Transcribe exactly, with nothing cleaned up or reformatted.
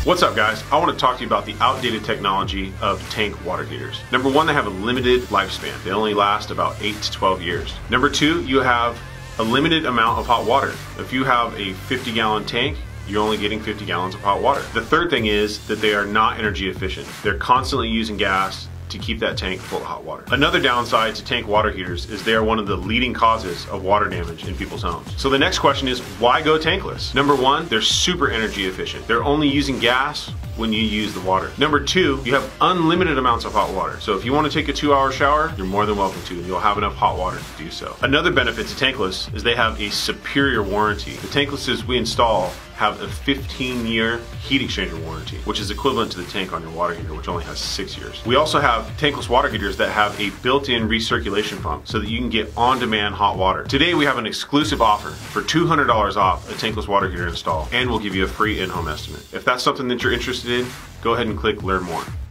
What's up, guys? I want to talk to you about the outdated technology of tank water heaters. Number one, they have a limited lifespan. They only last about eight to twelve years. Number two, you have a limited amount of hot water. If you have a fifty gallon tank, you're only getting fifty gallons of hot water. The third thing is that they are not energy efficient. They're constantly using gas to keep that tank full of hot water. Another downside to tank water heaters is they are one of the leading causes of water damage in people's homes. So the next question is, why go tankless? Number one, they're super energy efficient. They're only using gas when you use the water. Number two, you have unlimited amounts of hot water. So if you want to take a two hour shower, you're more than welcome to, and you'll have enough hot water to do so. Another benefit to tankless is they have a superior warranty. The tanklesses we install have a fifteen year heat exchanger warranty, which is equivalent to the tank on your water heater, which only has six years. We also have tankless water heaters that have a built-in recirculation pump so that you can get on-demand hot water. Today we have an exclusive offer for two hundred dollars off a tankless water heater install, and we'll give you a free in-home estimate. If that's something that you're interested in, go ahead and click learn more.